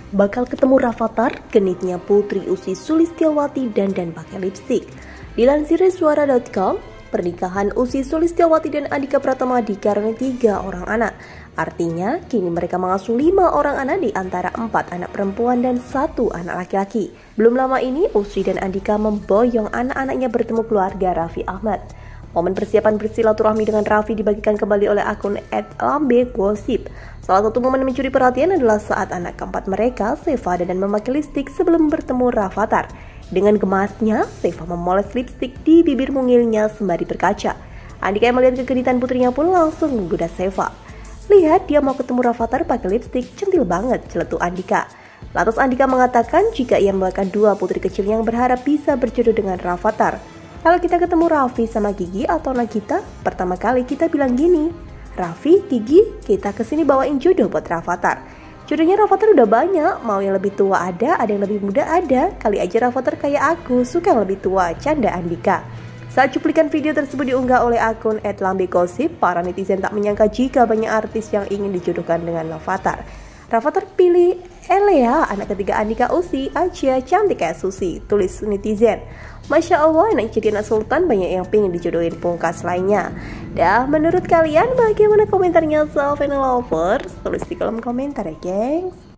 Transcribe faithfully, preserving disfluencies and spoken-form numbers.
Bakal ketemu Rafathar, genitnya Putri Ussy Sulistyawati dandan pakai lipstik. Dilansir suara titik com, pernikahan Ussy Sulistyawati dan Andhika Pratama dikaruniai tiga orang anak. Artinya, kini mereka mengasuh lima orang anak di antara empat anak perempuan dan satu anak laki-laki. Belum lama ini, Ussy dan Andhika memboyong anak-anaknya bertemu keluarga Raffi Ahmad. Momen persiapan bersilaturahmi dengan Raffi dibagikan kembali oleh akun et lambe gosip. Salah satu momen mencuri perhatian adalah saat anak keempat mereka, Seva, dan memakai lipstik sebelum bertemu Rafathar. Dengan gemasnya, Seva memoles lipstik di bibir mungilnya sembari berkaca. Andhika yang melihat kegenitan putrinya pun langsung menggoda Seva. Lihat, dia mau ketemu Rafathar pakai lipstik, centil banget, celetuk Andhika. Lantas Andhika mengatakan jika ia membawakan dua putri kecil yang berharap bisa berjodoh dengan Rafathar. Kalau kita ketemu Raffi sama Gigi atau Nagita, pertama kali kita bilang gini, Raffi, Gigi, kita kesini bawain jodoh buat Rafathar. Jodohnya Rafathar udah banyak, mau yang lebih tua ada, ada yang lebih muda ada. Kali aja Rafathar kayak aku, suka yang lebih tua, canda Andhika. Saat cuplikan video tersebut diunggah oleh akun et lambe gosip, para netizen tak menyangka jika banyak artis yang ingin dijodohkan dengan Rafathar. Rafathar pilih Elea, anak ketiga Andhika Ussy, aja cantik kayak Susi, tulis netizen. Masya Allah, anak jadi anak sultan banyak yang pengen dijodohin pungkas lainnya. Dah, menurut kalian bagaimana komentarnya, so fan lovers? Tulis di kolom komentar ya, gengs.